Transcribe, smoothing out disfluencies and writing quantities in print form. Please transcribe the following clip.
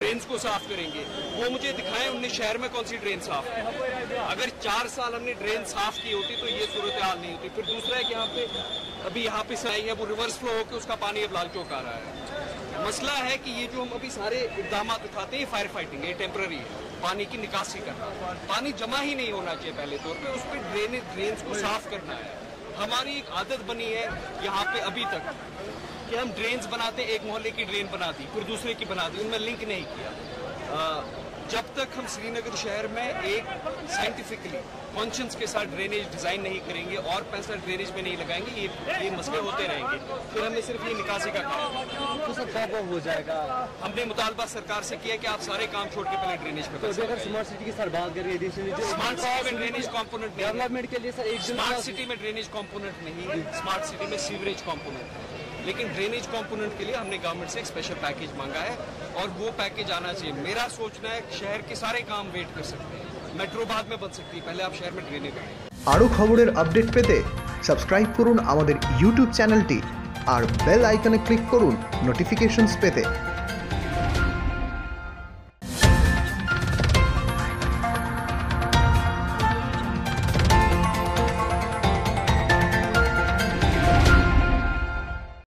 Drains को साफ करेंगे, वो मुझे दिखाएं उनने शहर में कौन सी ड्रेन साफ की। अगर 4 साल हमने ड्रेन साफ की होती तो ये सूरत हाल नहीं होती। फिर दूसरा है कि यहाँ पे अभी यहाँ पे सराई है, वो रिवर्स फ्लो होकर उसका पानी अब लाल चौक आ रहा है। मसला है कि ये जो हम अभी सारे इकदाम उठाते हैं, फायर फाइटिंग, ये टेम्पररी है, पानी की निकासी करना, पानी जमा ही नहीं होना चाहिए पहले तौर पे, उस पर ड्रेन्स को साफ करना है। हमारी एक आदत बनी है यहाँ पे अभी तक कि हम ड्रेन्स बनाते, एक मोहल्ले की ड्रेन बना दी, फिर दूसरे की बना दी, उनमें लिंक नहीं किया। जब तक हम श्रीनगर शहर में एक साइंटिफिकली कॉन्शियंस के साथ ड्रेनेज डिजाइन नहीं करेंगे और पैसा ड्रेनेज में नहीं लगाएंगे, ये मसले होते रहेंगे। फिर हमें सिर्फ ये निकासी का काम तो सब कब हो जाएगा। हमने मुतालबा सरकार से किया कि आप सारे काम छोड़ के पहले ड्रेनेज पे। तो अगर स्मार्ट सिटी की सर बात करें, स्मार्ट सिटी में ड्रेनेज कॉम्पोनेंट डेवलपमेंट के लिए सर एक स्मार्ट सिटी में ड्रेनेज कॉम्पोनेंट नहीं, स्मार्ट सिटी में सीवरेज कॉम्पोनेंट है। लेकिन ड्रेनेज कंपोनेंट के लिए हमने गवर्नमेंट से एक स्पेशल पैकेज मांगा है और वो पैकेज आना चाहिए। मेरा सोचना है शहर के सारे काम वेट कर सकते हैं, मेट्रो बाद में बन सकती है, पहले आप शहर में ड्रेनेज करें। आरो खबरेर আপডেট পেতে সাবস্ক্রাইব করুন আমাদের ইউটিউব চ্যানেলটি আর বেল আইকনে ক্লিক করুন নোটিফিকেশনস পেতে।